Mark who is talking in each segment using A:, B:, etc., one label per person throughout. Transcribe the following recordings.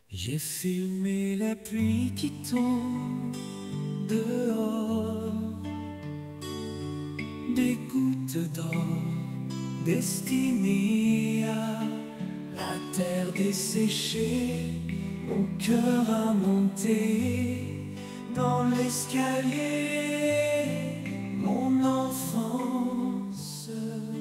A: J'ai filmé la pluie qui tombe dehors, des gouttes d'or destinées à la terre desséchée. Mon cœur a monté dans l'escalier, mon enfance.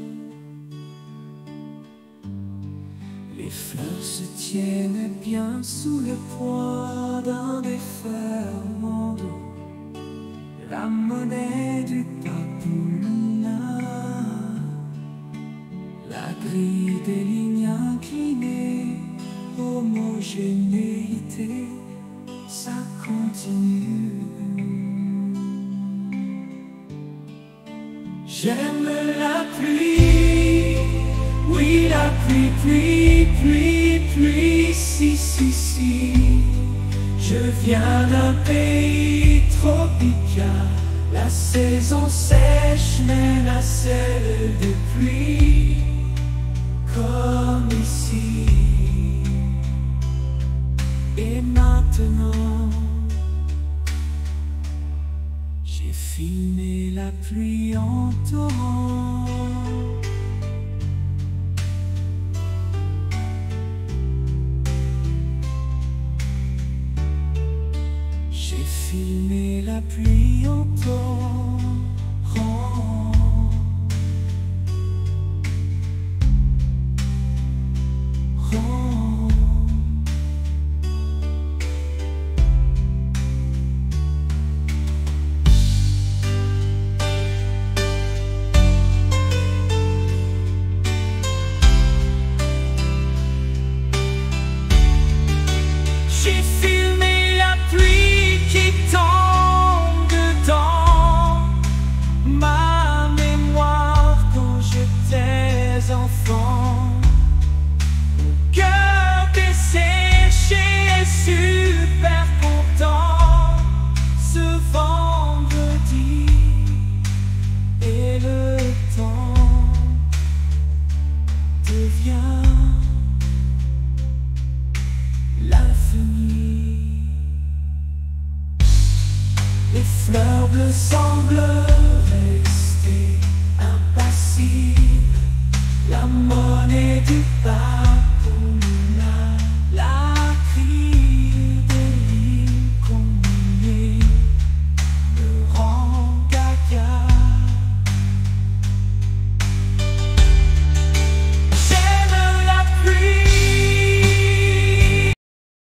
A: Les fleurs se tiennent bien sous le poids d'un déferlement d'eau, la monnaie du Papoulina, la grille des lignes inclinées, homogénéité, ça continue. J'aime la pluie, oui la pluie, pluie, pluie, pluie, si. Je viens d'un pays tropical, la saison sèche mène à celle de pluie, comme ici. Et maintenant, j'ai filmé la pluie en torrent. J'ai filmé la pluie en torrent. J'ai filmé la pluie qui tombe dans ma mémoire quand j'étais enfant. Mon cœur desséché est super content ce vendredi, et le temps devient l'infini. Les fleurs bleues semblent rester impassibles, la monnaie du paradis